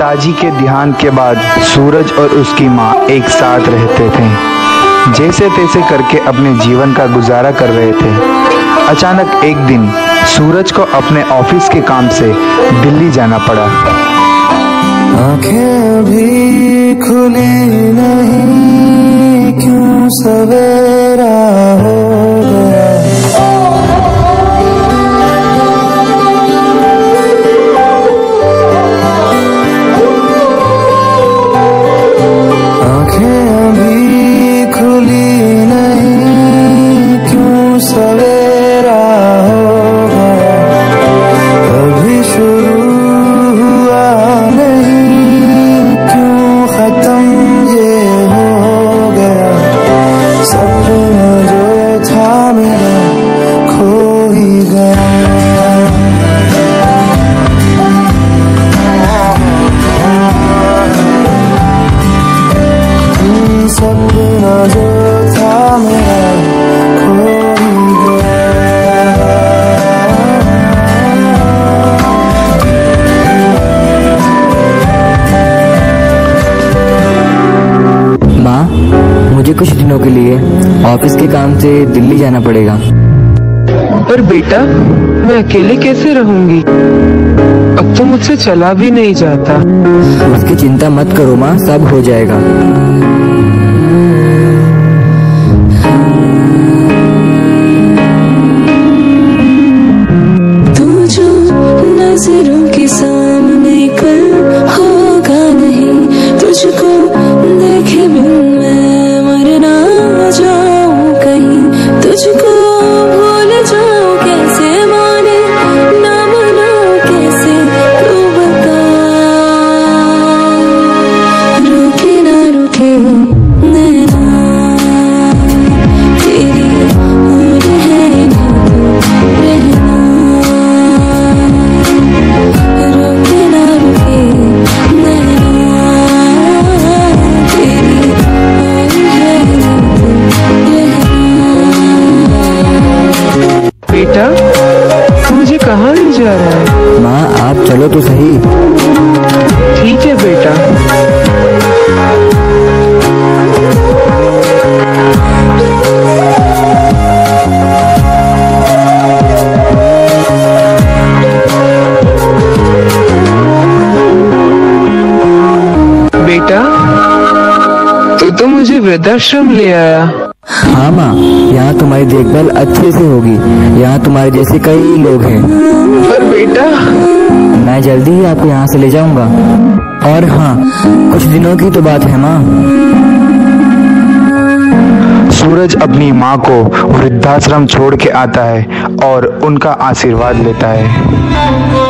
पिताजी के देहांत के बाद सूरज और उसकी माँ एक साथ रहते थे। जैसे तैसे करके अपने जीवन का गुजारा कर रहे थे। अचानक एक दिन सूरज को अपने ऑफिस के काम से दिल्ली जाना पड़ा। आंखें भी खुली नहीं, क्यों सवेरा हो गया। आंखें भी खुली नहीं, क्यों सवेरा हो गया। अभी शुरू हुआ नहीं, क्यों खत्म ये हो गया। सपना जो था मेरा खो ही गया। सपना जो था मेरा खो ही गया। माँ, मुझे कुछ दिनों के लिए ऑफिस के काम से दिल्ली जाना पड़ेगा। पर बेटा, मैं अकेले कैसे रहूंगी? अब तो मुझसे चला भी नहीं जाता। उसकी चिंता मत करो माँ, सब हो जाएगा। तू जो नजरों के सामने कल होगा नहीं, तुझको देखे बिन मैं मर ना जाऊं कहीं। तुझको भूल जाऊं कैसे, माने ना मनाऊं कैसे, तू बता। रुके ना रुके नैना तेरी और है ना तू रहना। रुके ना रुके नैना तेरी और है ना तू रहना। बेटा, मुझे कहाँ ले जा रहा है? माँ, आप चलो तो सही। ठीक है बेटा। बेटा, तो मुझे वृद्धाश्रम ले आया। हाँ माँ, यहाँ तुम्हारी देखभाल अच्छे से होगी। यहाँ तुम्हारे जैसे कई लोग हैं। पर बेटा, मैं जल्दी ही आपको यहाँ से ले जाऊंगा। और हाँ, कुछ दिनों की तो बात है माँ। सूरज अपनी माँ को वृद्धाश्रम छोड़ के आता है और उनका आशीर्वाद लेता है।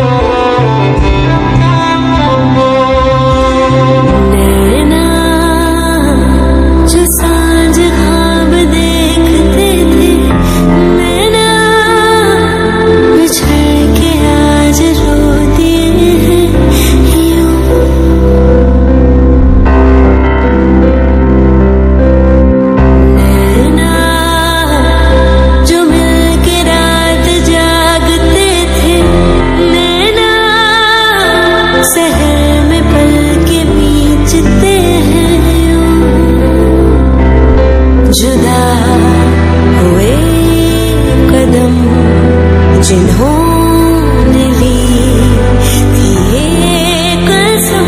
जिन्होंने ली थी ये कसम,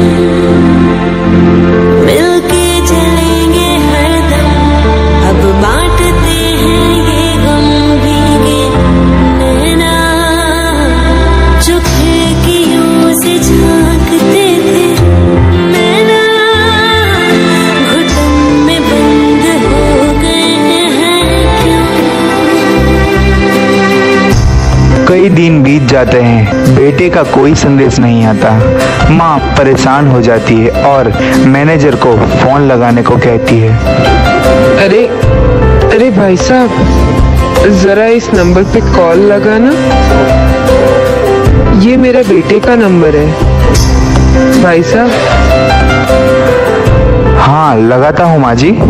मिलके चलेंगे हरदम। अब बांटते हैं ये गम भीगे नैना, जो खिड़कियों से झांकते थे नैना, घुटन में बंद हो गए हैं क्यों। कई दिन बीत जाते हैं, बेटे का कोई संदेश नहीं आता। माँ परेशान हो जाती है और मैनेजर को फोन लगाने को कहती है। अरे भाई साहब, जरा इस नंबर पे कॉल लगाना। ये मेरा बेटे का नंबर है। भाई साहब। हाँ, लगाता हूँ माँ जी।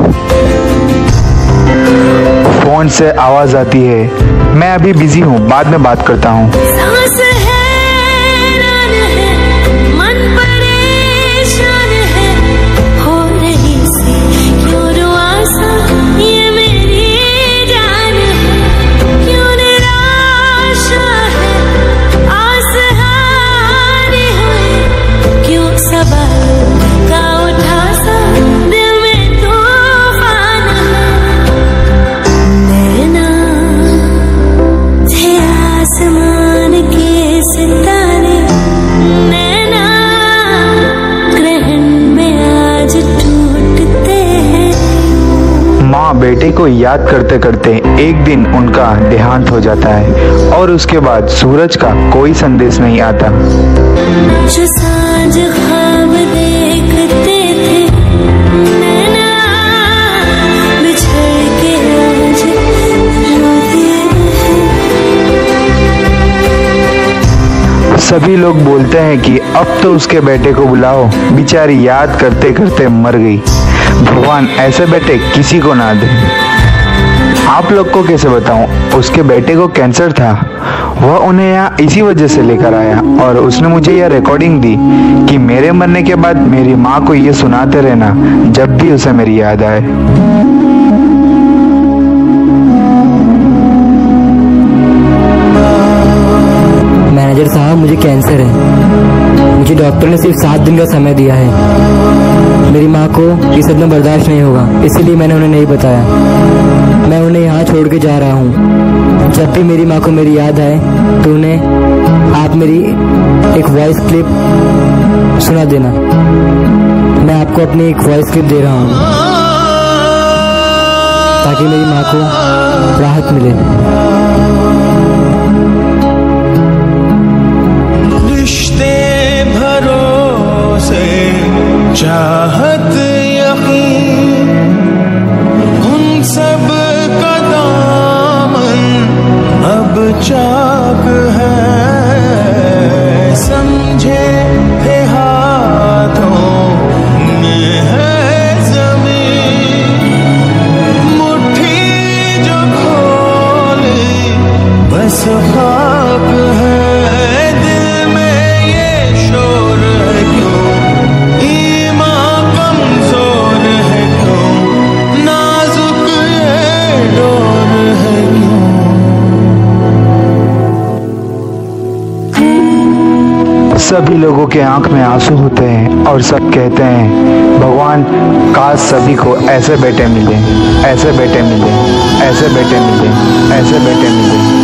फोन से आवाज आती है, मैं अभी बिजी हूँ, बाद में बात करता हूँ। सांस है, रन है, मन पर बेटे को याद करते करते एक दिन उनका देहांत हो जाता है और उसके बाद सूरज का कोई संदेश नहीं आता। जो सांझ ख्वाब देखते थे नैना बिछड़ के आज रोते हैं। सभी लोग बोलते हैं कि अब तो उसके बेटे को बुलाओ, बेचारी याद करते करते मर गई। भगवान ऐसे बेटे किसी को ना दे। आप लोग को कैसे बताऊं, उसके बेटे को कैंसर था। वह उन्हें यहाँ इसी वजह से लेकर आया और उसने मुझे यह रिकॉर्डिंग दी कि मेरे मरने के बाद मेरी माँ को ये सुनाते रहना जब भी उसे मेरी याद आए। मैनेजर साहब, मुझे कैंसर है। मुझे डॉक्टर ने सिर्फ 7 दिन का समय दिया है। मेरी माँ को ये सदमा बर्दाश्त नहीं होगा, इसीलिए मैंने उन्हें नहीं बताया। मैं उन्हें यहाँ छोड़ के जा रहा हूँ। जब भी मेरी माँ को मेरी याद आए तो उन्हें आप मेरी एक वॉइस क्लिप सुना देना। मैं आपको अपनी एक वॉइस क्लिप दे रहा हूँ ताकि मेरी माँ को राहत मिले। रिश्ते भरोसे चाहत यकीन उन सब का दामन अब चाक है। समझे थे हाथों में है जमीन, मुट्ठी जो खोली बस खाक है। दिल में ये शोर है क्यों, ईमान कमजोर है क्यों, नाजुक ये डोर है क्यों। सभी लोगों के आंख में आंसू होते हैं और सब कहते हैं, भगवान काश सभी को ऐसे बेटे मिले, ऐसे बेटे मिले, ऐसे बेटे मिले, ऐसे बेटे मिले।